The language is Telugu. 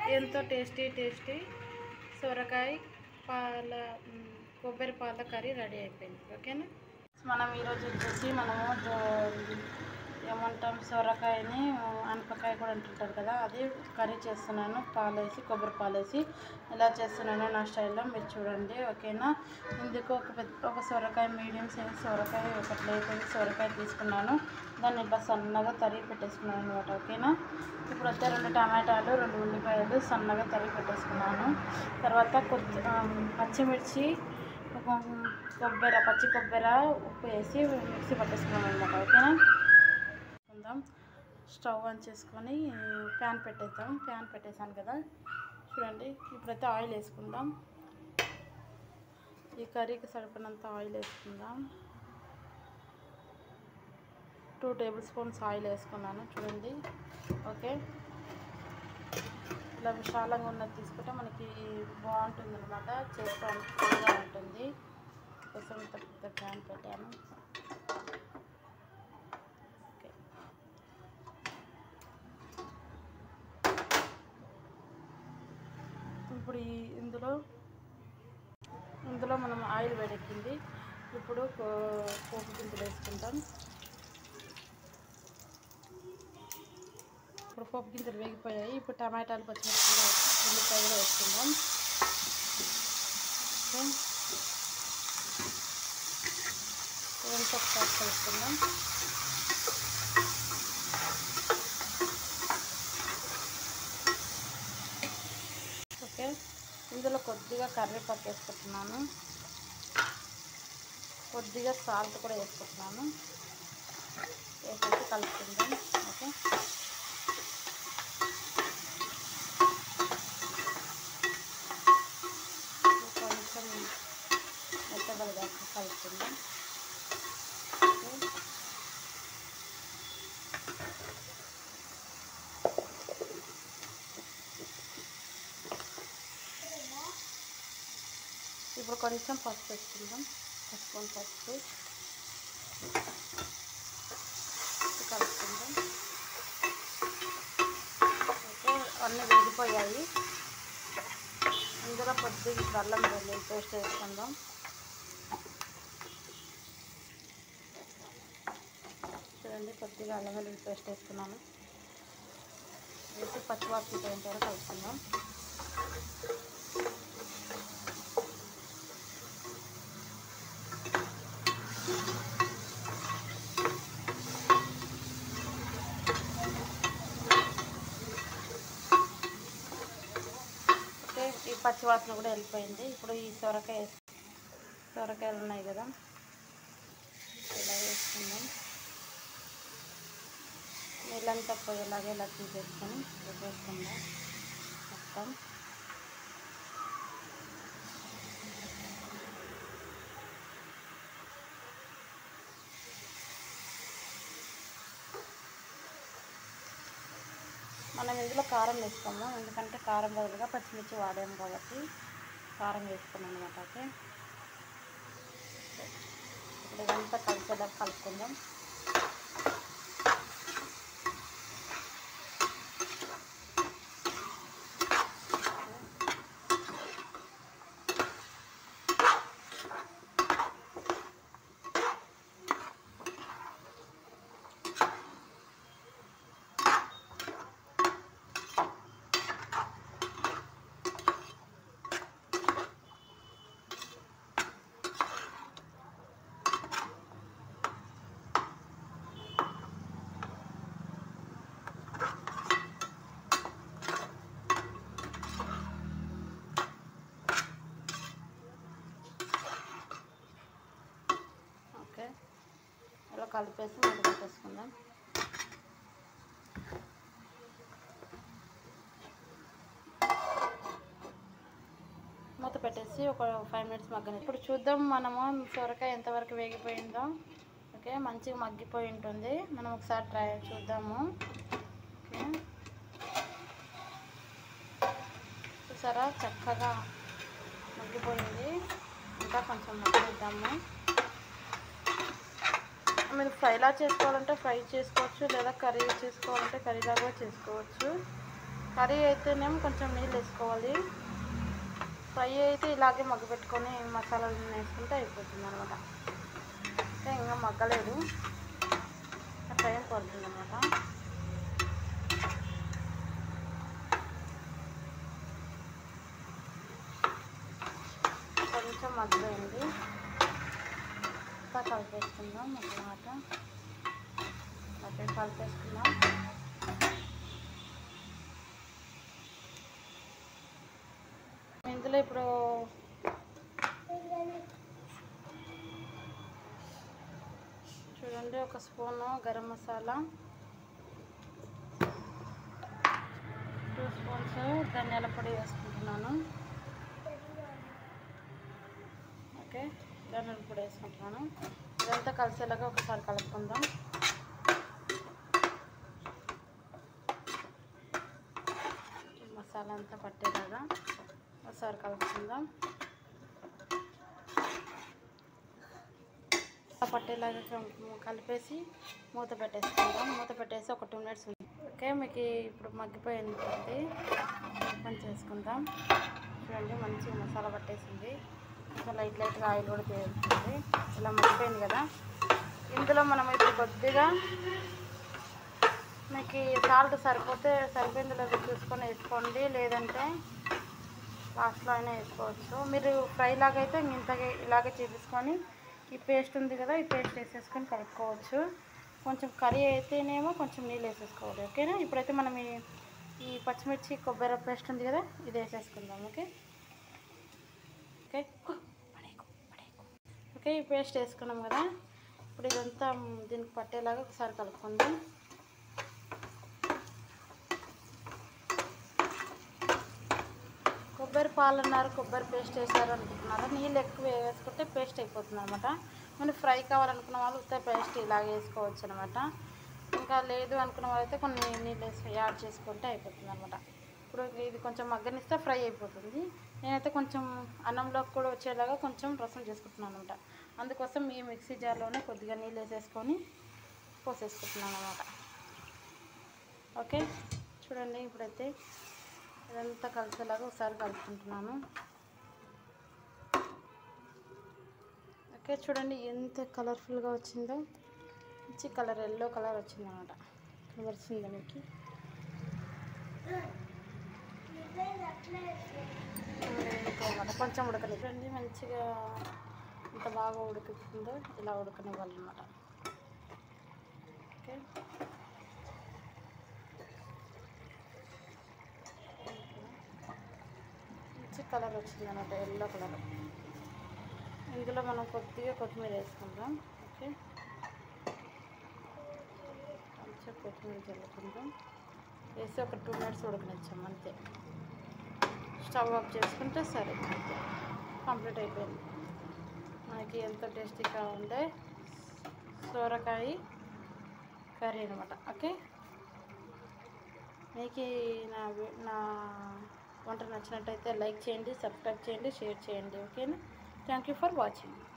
ఎంతో టేస్టీ సొరకాయ కొబ్బరి పాల కర్రీ రెడీ అయిపోయింది. ఓకేనా. మనం ఈరోజు వచ్చేసి ఏమంటాం, సొరకాయని అనపకాయ కూడా అంటుంటారు కదా, అది కర్రీ చేస్తున్నాను. పాలేసి కొబ్బరి పాలేసి ఎలా చేస్తున్నానో నా స్టైల్లో మీరు చూడండి. ఓకేనా. ఇందుకు ఒక సొరకాయ, మీడియం సైజ్ సొరకాయ, ఒక ప్లేట్ సొరకాయ తీసుకున్నాను. దాన్ని ఇలా సన్నగా తరిగి పెట్టేసుకున్నాను అనమాట. ఓకేనా. ఇప్పుడు వచ్చే 2 టమాటాలు, 2 ఉల్లిపాయలు సన్నగా తరిగి పెట్టేసుకున్నాను. తర్వాత పచ్చిమిర్చి, పచ్చి కొబ్బరి, ఉప్పు వేసి మిక్సీ పట్టేసుకున్నాను అనమాట. ఓకేనా. స్టవ్ ఆన్ చేసుకొని ప్యాన్ పెట్టేద్దాం. ప్యాన్ పెట్టేసాను కదా, చూడండి. ఇప్పుడైతే ఆయిల్ వేసుకుందాం. ఈ కర్రీకి సరిపడినంత ఆయిల్ వేసుకుందాం. 2 టేబుల్ స్పూన్స్ ఆయిల్ వేసుకున్నాను, చూడండి. ఓకే. ఇలా విశాలంగా ఉన్నది తీసుకుంటే మనకి బాగుంటుంది అనమాట, చేసుకోవడానికి ఫ్రీగా ఉంటుంది. కోసం పెద్ద ప్యాన్ పెట్టాను. ఓకే. ఇప్పుడు ఇందులో మనం ఆయిల్ వేడెక్కింది. ఇప్పుడు పోపు గింజలు వేసుకుంటాం. ఇప్పుడు పోపు గింజలు వేగిపోయాయి. ఇప్పుడు టమాటాలు, పచ్చిమిర్చి, ఉల్లిపాయ కూడా వేసుకుందాం. ఇదంతా ఒకసారి కలుపుకుందాం. ఓకే. ఇందులో కొద్దిగా కరివేపాకు వేసుకుంటున్నాను. కొద్దిగా సాల్ట్ కూడా వేసుకుంటున్నాను. వేసేసి కలుపుకుందాం. ఓకే. కొంచెం మెత్తగా కలుపుకుందాం. ఇప్పుడు కొంచెం పసుపు వేసుకుందాం. పసుపు కలుపుకుందాం. ఓకే. అన్నీ వేగిపోయాయి. ఇందులో కొద్దిగా అల్లం వెల్లుల్లి పేస్ట్ వేసుకుందాం. చూడండి, కొద్దిగా అల్లం వెల్లుల్లి పేస్ట్ వేసుకున్నాను. వేసి పచ్చివాసన పోయిన తర్వాత కలుపుకుందాం. ఈ పచ్చివాసన కూడా వెళ్ళిపోయింది. ఇప్పుడు ఈ సొరకాయలు ఉన్నాయి కదా, ఇలా వేసుకుందాం. నీళ్ళంతా పోయేలాగా ఇలా తీసేసుకొని వేసుకుందాం మొత్తం. మనం ఇందులో కారం వేసుకోము, ఎందుకంటే కారం బదులుగా పచ్చిమిర్చి వాడాము కాబట్టి కారం వేసుకున్నాం అనమాట. ఓకే. ఇప్పుడు ఇదంతా కలిసేలా కలుపుకుందాం. ఇలా కలిపేసి మూత పెట్టేసుకుందాం. మూత పెట్టేసి ఒక 5 మినిట్స్ మగ్గని. ఇప్పుడు చూద్దాం మనము సొరకాయ ఎంతవరకు వేగిపోయిందో. ఓకే. మంచిగా మగ్గిపోయి ఉంటుంది. మనం ఒకసారి ట్రై చూద్దాము. ఓకే. చూసారా, చక్కగా మగ్గిపోయింది. ఇంకా కొంచెం మగ్గిద్దాము. మీరు ఫ్రైలా చేసుకోవాలంటే ఫ్రై చేసుకోవచ్చు, లేదా కర్రీ చేసుకోవాలంటే కర్రీలా కూడా చేసుకోవచ్చు. కర్రీ అయితేనేమో కొంచెం నీళ్ళు వేసుకోవాలి, ఫ్రై అయితే ఇలాగే మగ్గ పెట్టుకొని మసాలాలు వేసుకుంటే అయిపోతుంది అనమాట. అంటే ఇంకా మగ్గలేదు, టైం పడుతుంది అనమాట. కొంచెం మగ్గలేదు, కలిపేసుకుందాం అన్నమాట. అక్కడ కలిపేసుకుందాం. ఇందులో ఇప్పుడు చూడండి, ఒక స్పూను గరం మసాలా, 2 స్పూన్స్ ధనియాల పొడి వేసుకుంటున్నాను. ఓకే, ధనియాల పొడి వేసుకుంటున్నాను. ఇదంతా కలిసేలాగా ఒకసారి కలుపుకుందాం. మసాలా అంతా పట్టేలాగా ఒకసారి కలుపుకుందాం. పట్టేలాగా కలిపేసి మూత పెట్టేసుకుందాం. మూత పెట్టేసి ఒక 2 మినిట్స్. ఓకే, మీకు ఇప్పుడు మగ్గిపోయింది, ఓపెన్ చేసుకుందాం. చూడండి, మంచిగా మసాలా పట్టేసింది. ఇంకా లైట్గా ఆయిల్ కూడా తేలుతుంది. ఇలా మగ్గిపోయింది కదా. ఇందులో మనం ఇప్పుడు కొద్దిగా మీకు సాల్ట్ సరిపోయింది లేదో చూసుకొని వేసుకోండి, లేదంటే లాస్ట్లో అయినా వేసుకోవచ్చు. మీరు ఫ్రై లాగా అయితే ఇంతగా ఇలాగే చేసేసుకొని ఈ పేస్ట్ ఉంది కదా, ఈ పేస్ట్ వేసేసుకొని కలుపుకోవచ్చు. కొంచెం కర్రీ అయితేనేమో కొంచెం నీళ్ళు వేసేసుకోవాలి. ఓకేనా, ఇప్పుడైతే మనం ఈ పచ్చిమిర్చి కొబ్బరి పేస్ట్ ఉంది కదా, ఇది వేసేసుకుందాం. ఓకే ఓకే ఓకే ఈ పేస్ట్ వేసుకున్నాం కదా. ఇప్పుడు ఇదంతా దీనికి పట్టేలాగా ఒకసారి కలుపుకుందాం. కొబ్బరి పాలు అన్నారు, కొబ్బరి పేస్ట్ వేసారు అనుకుంటున్నారు. నీళ్ళు ఎక్కువ వేసుకుంటే పేస్ట్ అయిపోతుంది అనమాట. మనం ఫ్రై కావాలనుకున్న వాళ్ళు ఉత్త పేస్ట్ ఇలాగ వేసుకోవచ్చు అనమాట. ఇంకా లేదు అనుకున్న వాళ్ళైతే కొన్ని నీళ్ళు యాడ్ చేసుకుంటే అయిపోతుంది అనమాట. ఇప్పుడు ఇది కొంచెం మగ్గనిస్తే ఫ్రై అయిపోతుంది. నేనైతే కొంచెం అన్నంలోకి కూడా వచ్చేలాగా కొంచెం రసం చేసుకుంటున్నాను అనమాట. అందుకోసం ఈ మిక్సీ జార్లోనే కొద్దిగా నీళ్ళు వేసేసుకొని పోసేసుకుంటున్నాను అనమాట. ఓకే, చూడండి, ఇప్పుడైతే ఇదంతా కలిసేలాగా ఒకసారి కలుపుకుంటున్నాను. ఓకే, చూడండి ఎంత కలర్ఫుల్గా వచ్చిందో. మంచి కలర్, ఎల్లో కలర్ వచ్చిందన్నమాట. కనబడుతుందా మీకు? కొంచెం ఉడకనివ్వండి. మంచిగా ఎంత బాగా ఉడుకుతుందో ఇలా ఉడకనివ్వాలన్నమాట. ఓకే, మంచి కలర్ వచ్చిందన్నమాట, ఎల్లో కలర్. ఇందులో మనం కొద్దిగా కొత్తిమీర వేసుకుందాం. ఓకే, కొంచెం కొత్తిమీర చల్లుకుందాం. వేసి ఒక 2 మినిట్స్ ఉడకనిచ్చాం అంతే. స్టవ్ ఆఫ్ చేసుకుంటే సరే, అంతే, కంప్లీట్ అయిపోయింది. మనకి ఎంతో టేస్టీగా ఉండే సోరకాయ కర్రీ అనమాట. ఓకే, మీకు నా వంట నచ్చినట్టయితే లైక్ చేయండి, సబ్స్క్రైబ్ చేయండి, షేర్ చేయండి. ఓకేనా, థ్యాంక్ యూ ఫర్ వాచింగ్.